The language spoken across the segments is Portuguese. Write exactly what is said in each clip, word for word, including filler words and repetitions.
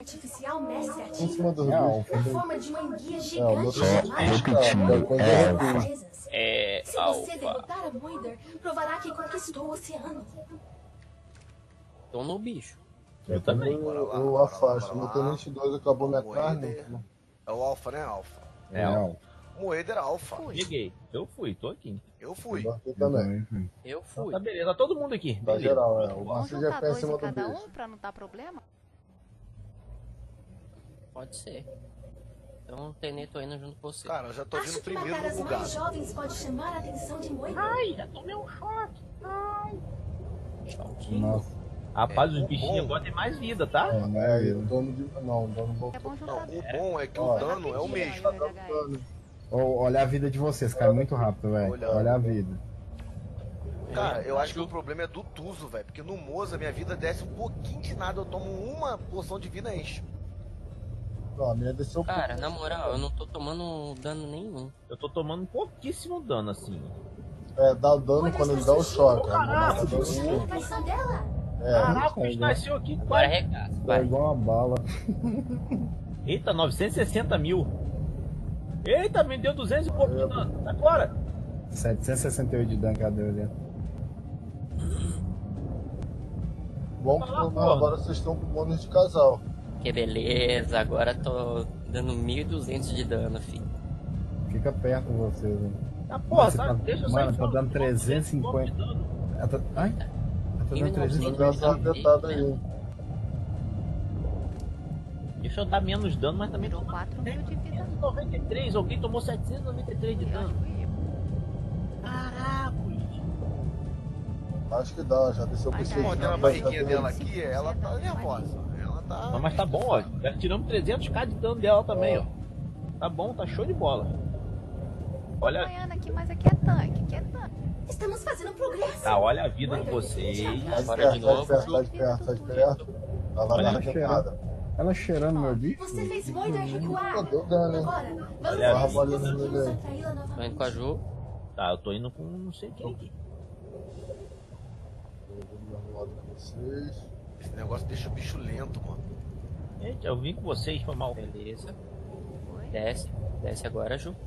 artificial mestre Em cima do ativo bicho. na forma de uma enguia É, o gigante outro chamada repetindo. Coisa É, É Se você alfa. derrotar a Moider, provará que conquistou o oceano. Tô no bicho. Eu também. Eu, Bora lá, eu bora lá, afasto. bora Meu lá. Tenente dois acabou minha carne. Moeder. É o Alpha, né? Alpha. É, ó. Moeder era Alpha. Cheguei. Eu fui, tô aqui. Eu fui. Eu Eu também. também fui. Eu Então, fui. tá beleza, tá todo mundo aqui. Tá Beleza. geral, é. O Vamos Márcio já juntar foi em dois cima em do cada bicho. um pra não dar problema? Pode ser. Então o Tenê tô indo junto com você. Cara, eu já tô vindo Acho que primeiro matar no as mais bugado. jovens pode chamar a atenção de Moider. Ai, já tomei um choque. Ai. Choquinho. Nossa, Rapaz, É, os o bichinhos bom- agora tem mais vida, tá? é, É, mas e o dono de. Não, o dono É voltou. bom Não, juntar o bom é que Ó, o dano é o mesmo. rapidinho, ó, H S. Ô, olha a vida de vocês, cai muito rápido, velho. Olha. Olha a vida. Cara, eu acho que o problema é do Tuzo, velho. Porque no Moza minha vida desce um pouquinho de nada. Eu tomo uma porção de vida e enche. Não, a minha desceu. Cara, na moral, eu não tô tomando dano nenhum. Eu tô tomando pouquíssimo dano, assim. É, dá dano quando ele dá o choque. Caraca, Dá dano A no- traição dela. É, Caraca, o bicho nasceu aqui. Agora Quase. arregaça, É vai. igual uma bala. Eita, novecentos e sessenta mil. Eita, me deu duzentos e pouco de dano. Sai fora. setecentos e sessenta e oito de dano, cadê ele? bom que pelo menos agora vocês estão com bônus de casal. Que beleza, agora tô dando mil e duzentos de dano, filho. Fica perto de vocês, hein? Ah, porra, Você sabe? tá- Deixa eu mano, sair tá fora. dando trezentos e cinquenta. Ela tá- Ai? Ela tá mil e dando trezentos e Vou novecentos. cinquenta. dar uma afetada aí. Deixa eu dar menos dano, mas também Tirou tô quatro mil de vida. setecentos e noventa e três. Alguém tomou setecentos e noventa e três de Eu acho dano. que eu. Caraca, Acho que dá, já desceu pro Mas seis. Pô, tem uma Sim, barriguinha sim. dela aqui, ela tá nervosa. Ela tá. Não, mas tá bom, ó. Já tiramos trezentos k de dano dela também, ó. Tá bom, tá show de bola. Olha, Acompanhando aqui, mas aqui é tanque, aqui é tanque. Estamos fazendo progresso. tá, olha a vida de vocês. Tá de Bora perto, de tá de novo. perto, tá de perto, tá de perto. Tá lá Olha na a arrancada. Ela cheirando meu bicho? Você fez Moider recuar. Deu dano, hein? Agora, vamos Olha ver a se bolinha conseguimos no meio. atraí-la Tô indo novamente. com a Ju. Tá, eu tô indo com não sei quem aqui. Vocês. Esse negócio deixa o bicho lento, mano. Gente, eu vim com vocês, foi mal. Beleza. Foi. Desce. Desce agora, Ju.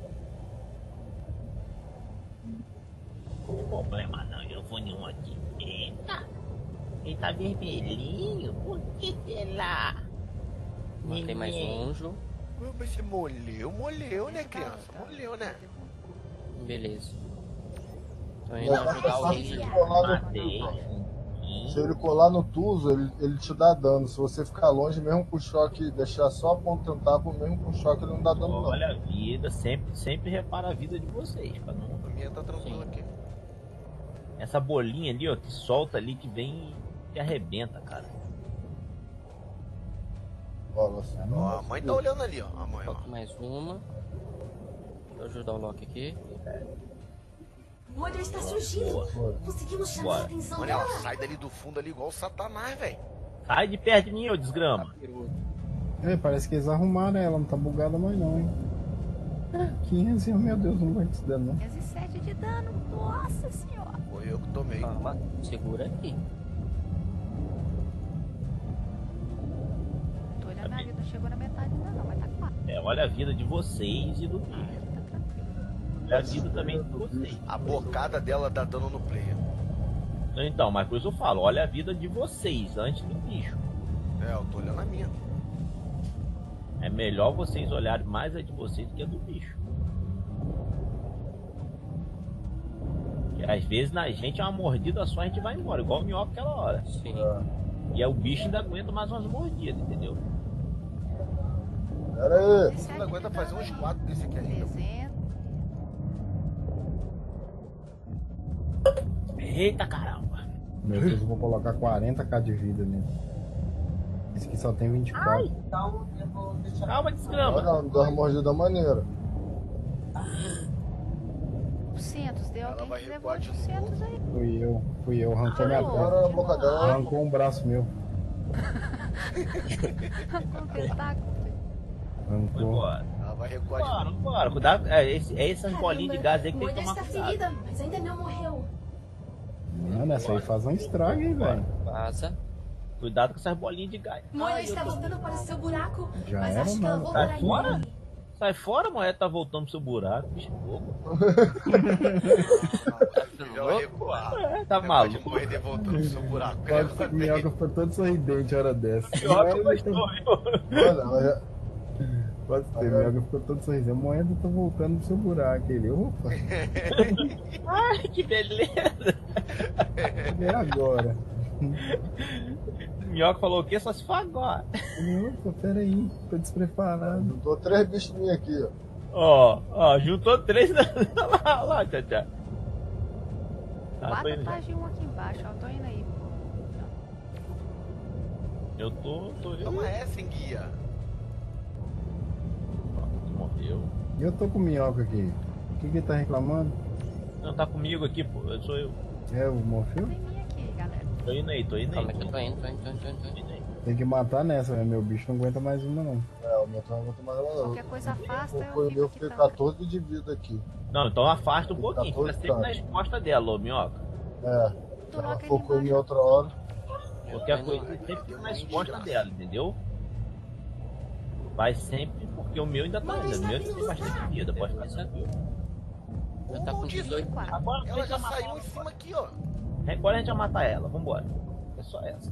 Não tem problema não, eu vou nenhum aqui. Eita! Ele tá vermelhinho? Por que será? Matei mais um, Ju. Mas você molheu, molheu, né, criança? Molheu, né? Beleza. Tô indo Mas ajudar o se Rei. ele colar no Matei. Tuzo, se ele colar no Tuzo, ele, ele te dá dano. Se você ficar longe, mesmo com choque, deixar só a ponta do tentáculo, mesmo com choque, ele não dá dano não. Olha a vida, sempre, sempre repara a vida de vocês, pra não... A minha tá tranquila aqui. Essa bolinha ali, ó, que solta ali, que vem e arrebenta, cara. Olha assim. Ó, a mãe tá olhando ali, ó. A mãe, ó. Falta mais uma. Deixa eu ajudar o Loki aqui. Moider está surgindo. Foi. Conseguimos chamar Bora. a atenção Olha, ela dela. sai dali do fundo ali igual o Satanás, velho. Sai de perto de mim, ô desgrama. É, parece que eles arrumaram ela, não tá bugada mais não, hein? quinze, meu Deus, não vai te dar não. quinhentos e sete de dano, nossa senhora. Foi eu que tomei. Calma, segura aqui. Tô olhando minha vida, não chegou na metade ainda não, mas tá quase. É, olha a vida de vocês e do bicho. Tá tranquilo. Olha a vida também de vocês. A bocada dela dá dano no player. Então, mas por isso eu falo, olha a vida de vocês antes do bicho. É, eu tô olhando a minha. É melhor vocês olharem mais a de vocês do que a do bicho. Porque às vezes na gente é uma mordida só, a gente vai embora, igual o minhoca aquela hora. Sim. E aí o bicho ainda aguenta mais umas mordidas, entendeu? Pera aí. Você ainda aguenta fazer uns quatro desse aqui ainda. trezentos. Eita caramba! Meu Deus, eu vou colocar quarenta k de vida nele. Esse aqui só tem vinte e quatro. Calma, desgrama! Olha, dá uma mordida maneira. oitocentos, deu Ela alguém vai que levou recuar de oitocentos aí. Fui eu, fui eu, arranquei minha Agora perna. na boca dela. Arrancou um braço meu. Com o tentáculo. Foi Arrancou. embora. Ela vai recuar de Bora, novo. bora. Cuidado, é, esse, é essas bolinhas de gás aí que tem que Moider tomar está cuidado. ferida, mas ainda não morreu. Mano, essa aí faz um estrago, hein, velho. Vaza. Cuidado com essas bolinhas de gás. Moira Ai, eu está tô- voltando para o seu buraco. Já mas era, acho que ela mano. voltará Sai em fora. breve. Sai fora, moeda tá voltando pro seu buraco, bicho bobo. Melhor recuar. É, tá Negócio de maluco. morrer de voltando pro seu buraco. Pode ser que o Minhoca ficou todo sorridente a hora dessa. Minhoca Moeda gostou, tá- viu? Olha, ela já... Pode ser, o Minhoca ficou todo sorridente. A moeda tá voltando pro seu buraco. Ele, opa, Ai, que beleza. é agora. O Minhoca falou o quê? Só se for agora. Ele, opa, peraí, tô despreparado. juntou três bichos minhos aqui, ó. Ó, ó, juntou três. Lá, lá, tchau, tchau. Tá, tô Quatro indo já. tá de um aqui embaixo, ó. Tô indo aí, pô. Eu tô, tô indo. Toma essa, hein, guia. Pronto, morreu. E eu tô com o Minhoca aqui. O que que ele tá reclamando? Não, tá comigo aqui, pô. Eu sou eu. É o Morfeu? Tem minha aqui, galera. Tô indo aí, tô indo aí. Calma que eu tô indo, tô indo, tô indo, tô indo, tô indo. indo aí. Tem que matar nessa, né? Meu bicho não aguenta mais uma, não. É, o meu também não tem mais nada não. Qualquer coisa afasta, eu Foi o fico meu, aqui fiquei também. quatorze de vida aqui. Não, então afasta um pouquinho. Tá Fica sempre todo nas costas dela, ô Minhoca. É, Tu ela logo ali focou em mim embaixo. outra hora. Qualquer coisa, você sempre fica nas costas dela, entendeu? Vai sempre, porque o meu ainda tá ainda. O meu tem bastante vida, pode ficar tranquilo. Já tá com dezoito. Quatro. Agora a Ela gente já vai matar saiu ela. em cima aqui, ó. Agora a gente vai matar ela, vambora. É só essa.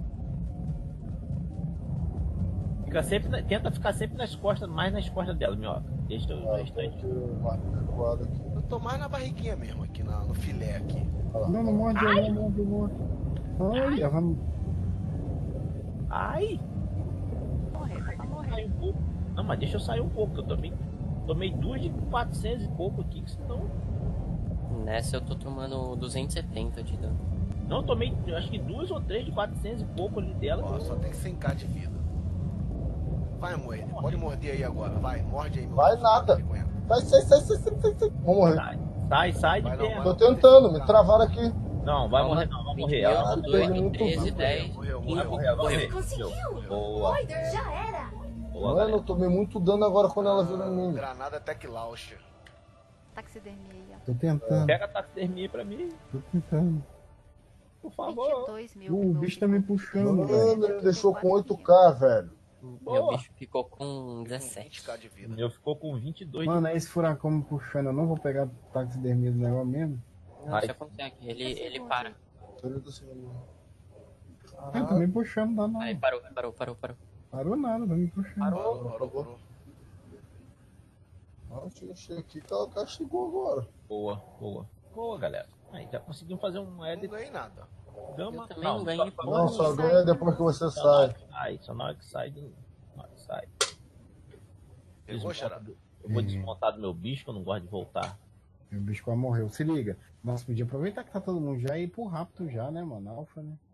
Fica sempre, na- tenta ficar sempre nas costas, mais nas costas dela, Minhoca. Deixa o Ah, restante. marca recuado aqui. Eu tô mais na barriguinha mesmo, aqui na- no filé aqui. Olha lá. Não, não morde, não, não morde, não morde. Ai, ela vai... Ai! Morrer, tá pra morrer. Sai um pouco. Não, mas deixa eu sair um pouco, que eu tomei, tomei duas de quatrocentos e pouco aqui, que senão... Nessa eu tô tomando duzentos e setenta de dano. Não, eu tomei, eu acho que duas ou três de quatrocentos e pouco ali dela. Ó, só tem cem k de vida. Vai, moeda. Pode morder aí agora. Vai, morde aí, meu. Vai nada. cinquenta. Sai, sai, sai, sai, sai, sai, sai. Vou morrer. Sai, sai, sai de Vai não, perto. Tô tentando, me travaram aqui. Não, vai Calma. morrer não, vai morrer. vinte e Ela oito, matou dezoito, muito treze, rápido. dez. Morreu, Morreu, morreu. morreu, Você morreu. conseguiu! Boa, Moira, já era! boa, Mano, galera. eu tomei muito dano agora quando ela virou em mim. Granada Tech Launcher. Taxidermia aí, ó. Tô tentando, Pega a taxidermia pra mim, tô tentando. por vinte favor. e dois mil. Uh, o bicho tá me puxando, velho. Mano, ele deixou com oito k, velho. Meu Boa. bicho ficou com vinte dezessete. k de vida. O meu ficou com vinte e dois. Mano, é esse furacão me puxando. Eu não vou pegar taxidermia do negócio mesmo. Não, Ai. você consegue, ele, ele para. trinta segundos. Ah, tá me puxando, dá Aí não. parou, parou, parou, parou. Parou nada, tá me puxando. Parou, parou, parou. Ah, eu achei aqui que ela castigou agora. Boa, boa. Boa, galera. Aí, já conseguimos fazer um Não Ed ganhei nada. Gama. Eu também não ganhei só- Não, só sai. ganha depois que você Só na hora sai. que sai, só na hora que sai. de- Na hora que sai. Pegou, Desmonta Xará? do- Eu vou desmontar do meu bicho, que eu não gosto de voltar. Meu bicho quase morreu. Se liga. Nossa, podia aproveitar que tá todo mundo já e ir pro rápido já, né, mano? Alfa, né?